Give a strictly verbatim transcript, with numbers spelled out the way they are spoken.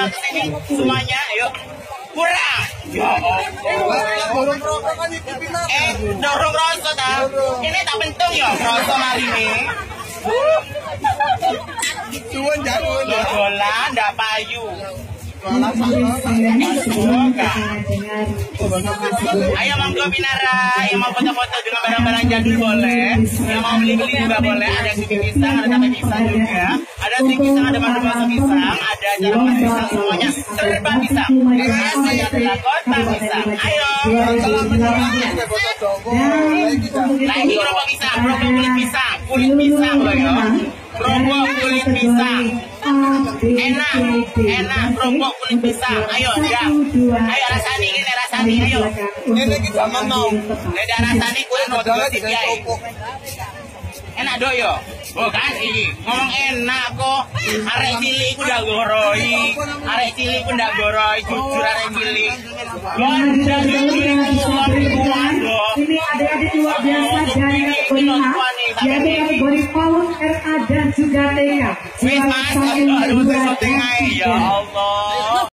kesini semuanya, ayo. Kurang. Ya Allah. Eh, dorong rasa ta. Ini tak penting ya, rasa mari ini. Cuman jangan. Dolan ndak payu. Ayo monggo Binara, yang mau foto-foto dengan barang-barang jadul boleh, yang mau beli-beli juga boleh. Ada suki pisang, ada tape pisang juga, ada suki pisang, ada madu masuk pisang, ada jalan masuk pisang, semuanya serba pisang. Saya adalah kota pisang. Ayo. Lagi kerupuk pisang, kerupuk kulit pisang, kulit pisang loh ya. Kerupuk kulit pisang. Enak, enak kerupuk kulit pisang. Ayo, ya. Ayo rasani ini, rasani ayo. Ini kita mau. Beda rasani kulit mau digosip ya. Enak do yo. Oh kan ini ngomong enak kok. Arek cilik ku ndak goroi. Arek cilik ku ndak goroi, jujur arek cilik. Gonda cilik kuat do. Ini adik-adik luar biasa dari kategori A, yaitu kategori PAUD, R A dan juga T K. Wis Mas, aduh besok tengah ya Allah.